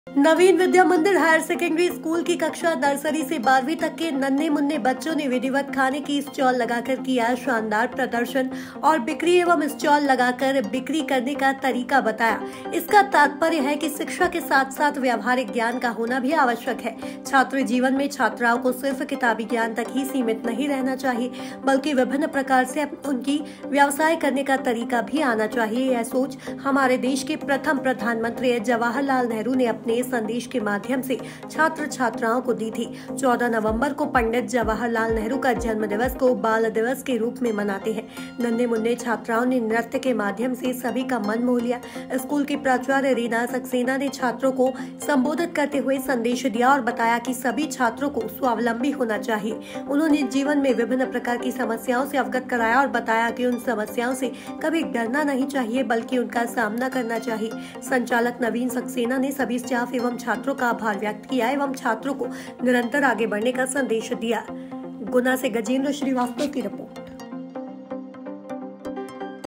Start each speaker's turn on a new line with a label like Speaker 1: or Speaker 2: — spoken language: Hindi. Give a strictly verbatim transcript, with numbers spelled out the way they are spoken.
Speaker 1: नवीन विद्या मंदिर हायर सेकेंडरी स्कूल की कक्षा नर्सरी से बारहवीं तक के नन्हे मुन्ने बच्चों ने विधिवत खाने की स्टॉल लगाकर किया शानदार प्रदर्शन और बिक्री एवं स्टॉल लगाकर बिक्री करने का तरीका बताया। इसका तात्पर्य है कि शिक्षा के साथ साथ व्यावहारिक ज्ञान का होना भी आवश्यक है। छात्र जीवन में छात्राओं को सिर्फ किताबी ज्ञान तक ही सीमित नहीं रहना चाहिए, बल्कि विभिन्न प्रकार से उनकी व्यवसाय करने का तरीका भी आना चाहिए। यह सोच हमारे देश के प्रथम प्रधानमंत्री जवाहरलाल नेहरू ने अपने संदेश के माध्यम से छात्र छात्राओं को दी थी। चौदह नवंबर को पंडित जवाहरलाल नेहरू का जन्म दिवस को बाल दिवस के रूप में मनाते हैं। नन्हे मुन्ने छात्राओं ने नृत्य के माध्यम से सभी का मन मोह लिया। स्कूल की प्राचार्य रीना सक्सेना ने छात्रों को संबोधित करते हुए संदेश दिया और बताया कि सभी छात्रों को स्वावलंबी होना चाहिए। उन्होंने जीवन में विभिन्न प्रकार की समस्याओं से अवगत कराया और बताया कि उन समस्याओं से कभी डरना नहीं चाहिए, बल्कि उनका सामना करना चाहिए। संचालक नवीन सक्सेना ने सभी स्टाफ एवं छात्रों का आभार व्यक्त किया एवं छात्रों को निरंतर आगे बढ़ने का संदेश दिया। गुना से गजेंद्र श्रीवास्तव की रिपोर्ट।